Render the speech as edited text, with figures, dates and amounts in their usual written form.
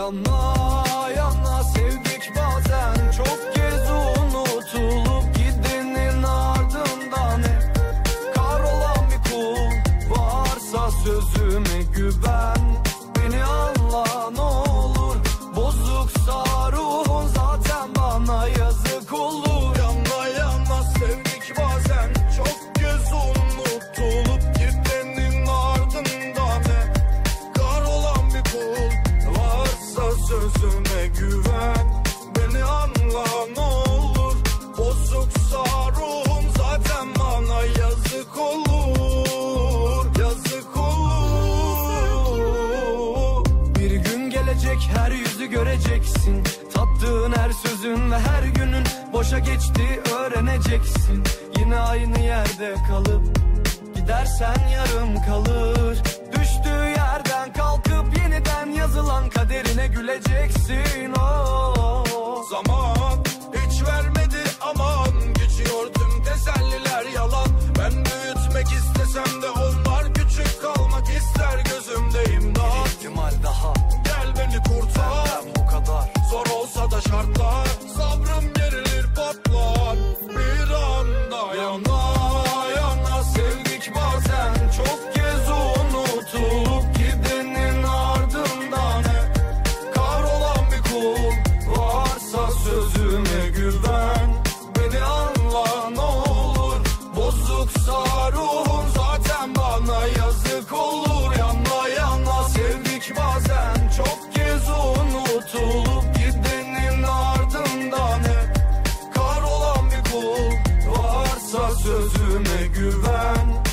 Yana yana sevdik bazen, çok kez unutulup gidenin ardından hep kahrolan bir kul. Varsa sözüme güven, beni anla ne olur. Bozuksa ruhun zaten bana yazık olur. Yana yana sevdik bazen, çok kez unutulup gidenin ardından hep kahrolan bir kul. Varsa sözüme güven, beni anla ne olur. Bozuksa ruhum zaten bana yazık olur. Yazık olur. Bir gün gelecek, her yüzü göreceksin. Tattığın her sözün ve her günün boşa geçti öğreneceksin. Yine aynı yerde kalıp gidersen yarım kalır. Düştüğü yerden kalkıp yeniden yazılan kaderine güleceksin. Oh. Zaman hiç vermedi aman, geçiyor tüm teselliler yalan. Ben büyütmek istesem de onlar küçük kalmak ister gözümde imdat. Bir ihtimal daha, gel beni kurtar. Benden bu kadar zor olsa da şartlar, sabrım gerilir patlar bir anda. Yana yana sevdik bazen, çok kez unutulup gidenin ardından hep kahrolan bir kul. Varsa sözüme güven, beni anla ne olur. Bozuksa ruhun zaten bana yazık olur. Yana yana sevdik bazen, çok kez unutulup gidenin ardından hep kahrolan bir kul. Varsa sözüme güven,